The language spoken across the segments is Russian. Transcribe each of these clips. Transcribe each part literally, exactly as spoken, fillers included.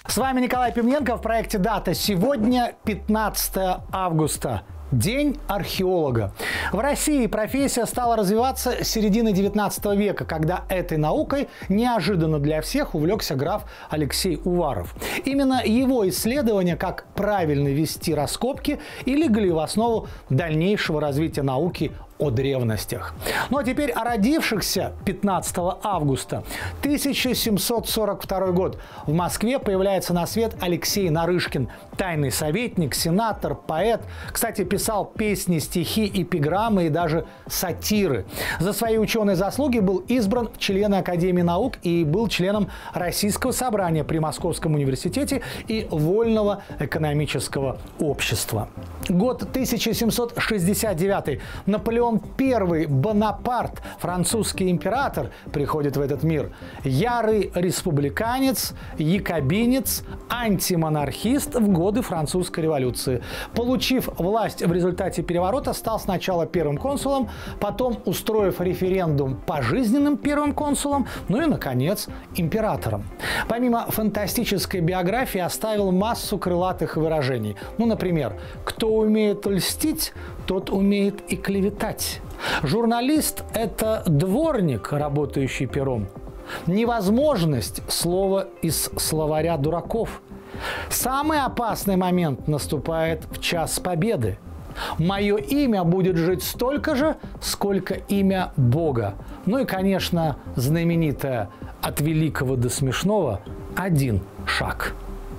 С вами Николай Пивненко в проекте «Дата». Сегодня пятнадцатое августа. День археолога. В России профессия стала развиваться с середины девятнадцатого века, когда этой наукой неожиданно для всех увлекся граф Алексей Уваров. Именно его исследования, как правильно вести раскопки, и легли в основу дальнейшего развития науки о древностях. Ну а теперь о родившихся пятнадцатого августа. тысяча семьсот сорок второй год. В Москве появляется на свет Алексей Нарышкин. Тайный советник, сенатор, поэт. Кстати, писал песни, стихи, эпиграммы и даже сатиры. За свои ученые заслуги был избран в члены Академии наук и был членом Российского собрания при Московском университете и Вольного экономического общества. Год тысяча семьсот шестьдесят девятый. Наполеон Первый Бонапарт, французский император, приходит в этот мир. Ярый республиканец, якобинец, антимонархист в годы французской революции. Получив власть в результате переворота, стал сначала первым консулом, потом, устроив референдум, пожизненным первым консулом, ну и, наконец, императором. Помимо фантастической биографии, оставил массу крылатых выражений. Ну, например, «Кто умеет льстить, тот умеет и клеветать». Журналист – это дворник, работающий пером. Невозможность – слово из словаря дураков. Самый опасный момент наступает в час победы. Мое имя будет жить столько же, сколько имя Бога. Ну и, конечно, знаменитое «От великого до смешного один шаг».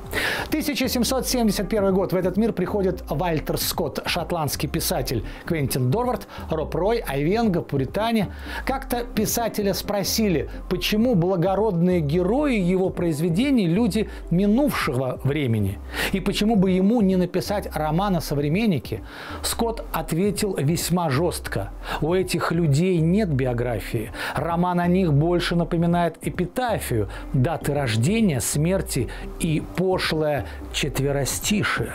тысяча семьсот семьдесят первый год. В этот мир приходит Вальтер Скотт, шотландский писатель, Квентин Дорвард, Роб Рой, Айвенго, Пуритане. Как-то писателя спросили, почему благородные герои его произведений – люди минувшего времени, и почему бы ему не написать роман о современнике. Скотт ответил весьма жестко: у этих людей нет биографии. Роман о них больше напоминает эпитафию, даты рождения, смерти и пошлое четверостишие.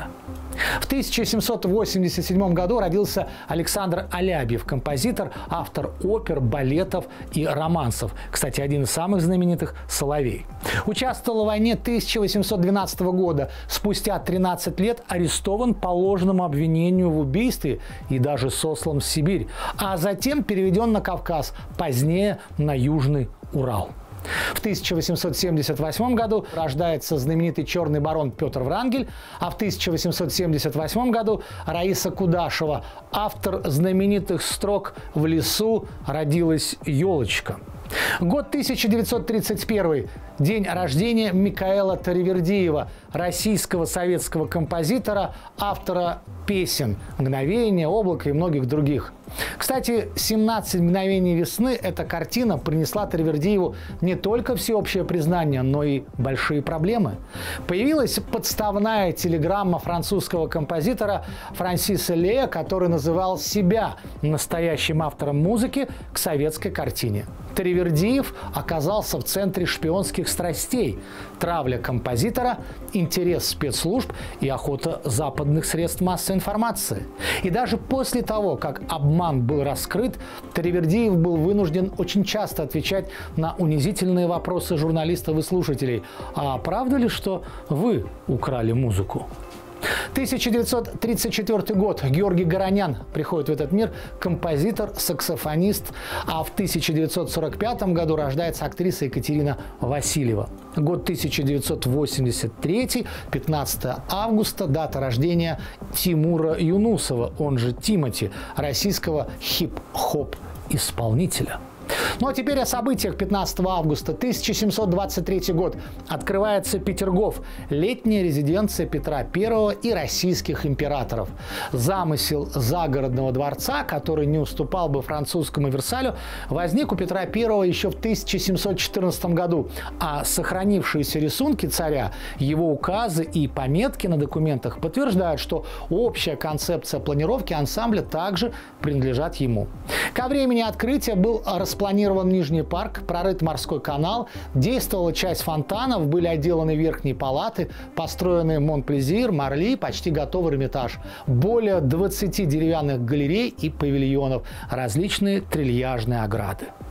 В тысяча семьсот восемьдесят седьмом году родился Александр Алябьев, композитор, автор опер, балетов и романсов. Кстати, один из самых знаменитых – «Соловей». Участвовал в войне тысяча восемьсот двенадцатого года. Спустя тринадцать лет арестован по ложному обвинению в убийстве и даже сослан в Сибирь. А затем переведен на Кавказ, позднее на Южный Урал. В тысяча восемьсот семьдесят восьмом году рождается знаменитый черный барон Петр Врангель, а в тысяча восемьсот семьдесят восьмом году Раиса Кудашева, автор знаменитых строк «В лесу родилась елочка». Год тысяча девятьсот тридцать первый. День рождения Микаэла Таривердиева, российского советского композитора, автора песен «Мгновение», «Облако» и многих других. Кстати, «семнадцать мгновений весны» – эта картина принесла Таривердиеву не только всеобщее признание, но и большие проблемы. Появилась подставная телеграмма французского композитора Франсиса Лея, который называл себя настоящим автором музыки к советской картине. Таривердиев оказался в центре шпионских страстей: травля композитора, интерес спецслужб и охота западных средств массовой информации. И даже после того, как обман был раскрыт, Таривердиев был вынужден очень часто отвечать на унизительные вопросы журналистов и слушателей: а правда ли, что вы украли музыку? тысяча девятьсот тридцать четвёртый год. Георгий Горонян приходит в этот мир, композитор, саксофонист. А в тысяча девятьсот сорок пятом году рождается актриса Екатерина Васильева. Год тысяча девятьсот восемьдесят третий, пятнадцатое августа, дата рождения Тимура Юнусова, он же Тимати, российского хип-хоп исполнителя. Ну а теперь о событиях пятнадцатого августа. тысяча семьсот двадцать третий год. Открывается Петергоф, летняя резиденция Петра Первого и российских императоров. Замысел загородного дворца, который не уступал бы французскому Версалю, возник у Петра Первого еще в тысяча семьсот четырнадцатом году. А сохранившиеся рисунки царя, его указы и пометки на документах подтверждают, что общая концепция планировки ансамбля также принадлежат ему. Ко времени открытия был распланирован Нижний парк, прорыт морской канал, действовала часть фонтанов, были отделаны верхние палаты, построены Монплезир, Марли, почти готовый Эрмитаж. Более двадцати деревянных галерей и павильонов, различные трильяжные ограды.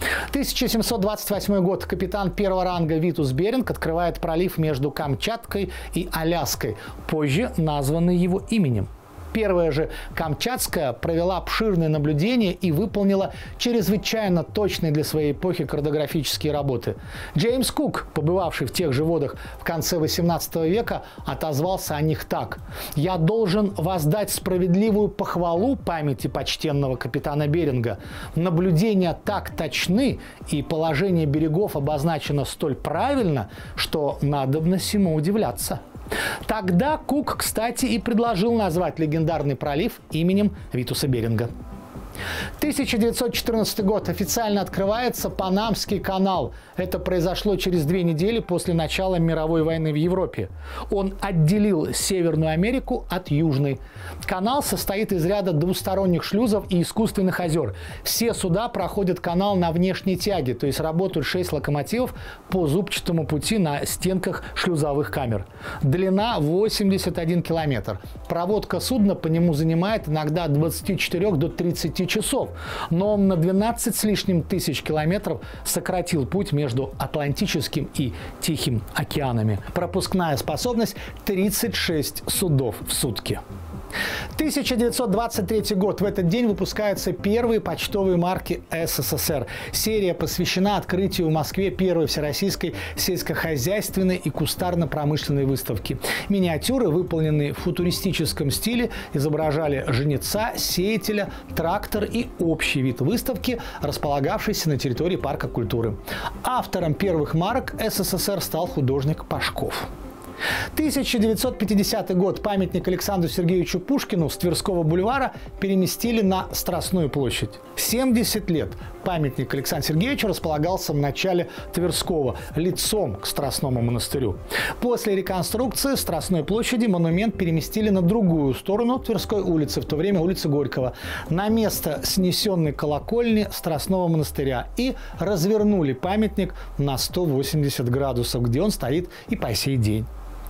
тысяча семьсот двадцать восьмой год. Капитан первого ранга Витус Беринг открывает пролив между Камчаткой и Аляской, позже названный его именем. Первая же Камчатская провела обширные наблюдения и выполнила чрезвычайно точные для своей эпохи картографические работы. Джеймс Кук, побывавший в тех же водах в конце восемнадцатого века, отозвался о них так: «Я должен воздать справедливую похвалу памяти почтенного капитана Беринга. Наблюдения так точны и положение берегов обозначено столь правильно, что надобно всему удивляться». Тогда Кук, кстати, и предложил назвать легендарный пролив именем Витуса Беринга. тысяча девятьсот четырнадцатый год. Официально открывается Панамский канал. Это произошло через две недели после начала мировой войны в Европе. Он отделил Северную Америку от Южной. Канал состоит из ряда двусторонних шлюзов и искусственных озер. Все суда проходят канал на внешней тяге, то есть работают шесть локомотивов по зубчатому пути на стенках шлюзовых камер. Длина восемьдесят один километр. Проводка судна по нему занимает иногда от двадцати четырёх до тридцати часов, но он на двенадцать с лишним тысяч километров сократил путь между Атлантическим и Тихим океанами. Пропускная способность тридцать шесть судов в сутки. тысяча девятьсот двадцать третий год. В этот день выпускаются первые почтовые марки СССР. Серия посвящена открытию в Москве первой всероссийской сельскохозяйственной и кустарно-промышленной выставки. Миниатюры, выполненные в футуристическом стиле, изображали жнеца, сеятеля, трактор и общий вид выставки, располагавшийся на территории парка культуры. Автором первых марок СССР стал художник Пашков. тысяча девятьсот пятидесятый год. Памятник Александру Сергеевичу Пушкину с Тверского бульвара переместили на Страстную площадь. семьдесят лет памятник Александру Сергеевичу располагался в начале Тверского, лицом к Страстному монастырю. После реконструкции Страстной площади монумент переместили на другую сторону Тверской улицы, в то время улицы Горького, на место снесенной колокольни Страстного монастыря, и развернули памятник на сто восемьдесят градусов, где он стоит и по сей день.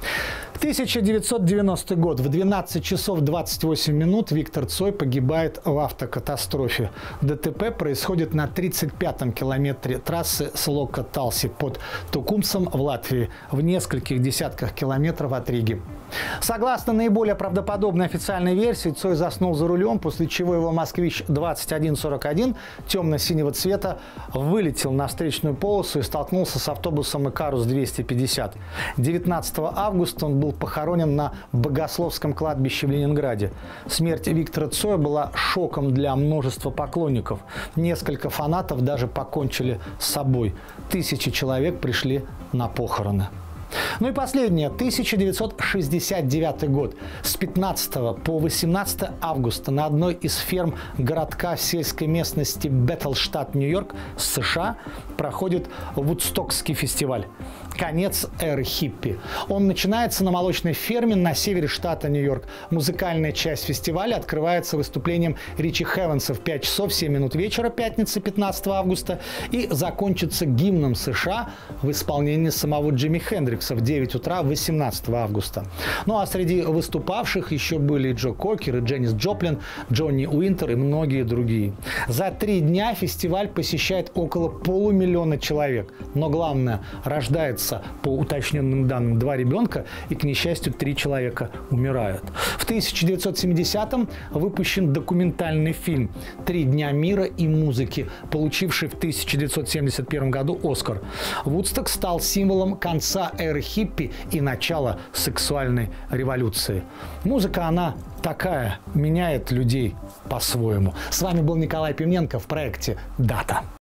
тысяча девятьсот девяностый год. В двенадцать часов двадцать восемь минут Виктор Цой погибает в автокатастрофе. ДТП происходит на тридцать пятом километре трассы Слока-Талси под Тукумсом в Латвии, в нескольких десятках километров от Риги. Согласно наиболее правдоподобной официальной версии, Цой заснул за рулем, после чего его «Москвич» двадцать один сорок один темно-синего цвета вылетел на встречную полосу и столкнулся с автобусом Икарус двести пятьдесят. девятнадцатого августа он был похоронен на Богословском кладбище в Ленинграде. Смерть Виктора Цоя была шоком для множества поклонников. Несколько фанатов даже покончили с собой. Тысячи человек пришли на похороны. Ну и последнее. тысяча девятьсот шестьдесят девятый год. С пятнадцатого по восемнадцатое августа на одной из ферм городка в сельской местности Бэтлштадт, Нью-Йорк, США, проходит Вудстокский фестиваль. Конец эры хиппи. Он начинается на молочной ферме на севере штата Нью-Йорк. Музыкальная часть фестиваля открывается выступлением Ричи Хэванса в пять часов семь минут вечера пятницы пятнадцатого августа и закончится гимном США в исполнении самого Джимми Хендрикса в девять утра восемнадцатого августа. Ну а среди выступавших еще были и Джо Кокер, и Дженнис Джоплин, Джонни Уинтер и многие другие. За три дня фестиваль посещает около полумиллиона человек. Но главное, рождается, по уточненным данным, два ребенка, и, к несчастью, три человека умирают. В тысяча девятьсот семидесятом выпущен документальный фильм «Три дня мира и музыки», получивший в тысяча девятьсот семьдесят первом году «Оскар». Вудсток стал символом конца эры хиппи и начала сексуальной революции. Музыка, она такая, меняет людей по-своему. С вами был Николай Пименко в проекте «Дата».